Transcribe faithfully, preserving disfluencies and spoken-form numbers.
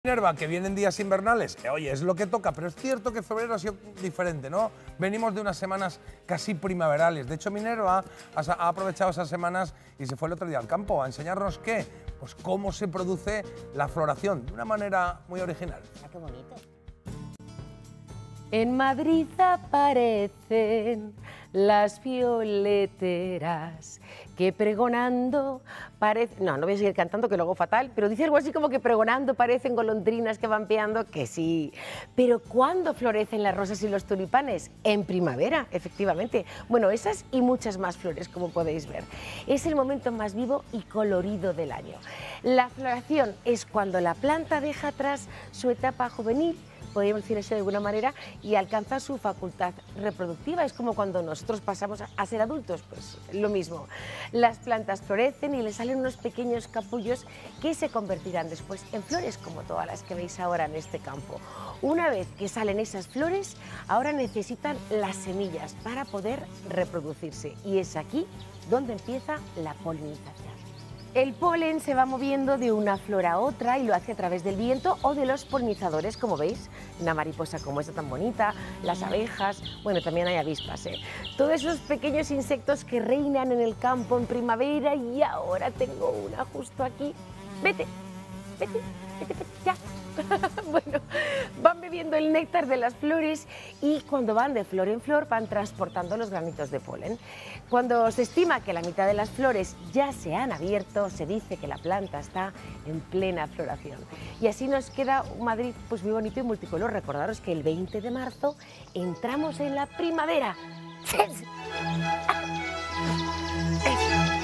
Minerva, que vienen días invernales, eh, oye, es lo que toca, pero es cierto que febrero ha sido diferente, ¿no? Venimos de unas semanas casi primaverales. De hecho, Minerva ha, ha aprovechado esas semanas y se fue el otro día al campo a enseñarnos qué, pues cómo se produce la floración de una manera muy original. Ah, qué bonito. En Madrid aparecen las violeteras que pregonando parecen... No, no voy a seguir cantando, que lo hago fatal, pero dice algo así como que pregonando parecen golondrinas que van peando, que sí. Pero ¿cuándo florecen las rosas y los tulipanes? En primavera, efectivamente. Bueno, esas y muchas más flores, como podéis ver. Es el momento más vivo y colorido del año. La floración es cuando la planta deja atrás su etapa juvenil, podríamos decir eso de alguna manera, y alcanza su facultad reproductiva. Es como cuando nosotros pasamos a ser adultos, pues lo mismo. Las plantas florecen y les salen unos pequeños capullos que se convertirán después en flores, como todas las que veis ahora en este campo. Una vez que salen esas flores, ahora necesitan las semillas para poder reproducirse, y es aquí donde empieza la polinización. El polen se va moviendo de una flor a otra y lo hace a través del viento o de los polinizadores, como veis, una mariposa como esta tan bonita, las abejas, bueno, también hay avispas, ¿eh? Todos esos pequeños insectos que reinan en el campo en primavera, y ahora tengo una justo aquí. Vete, vete, vete, vete, ya. Bueno, van bebiendo el néctar de las flores y cuando van de flor en flor van transportando los granitos de polen. Cuando se estima que la mitad de las flores ya se han abierto, se dice que la planta está en plena floración. Y así nos queda un Madrid pues muy bonito y multicolor. Recordaros que el veinte de marzo entramos en la primavera. ¡Sí!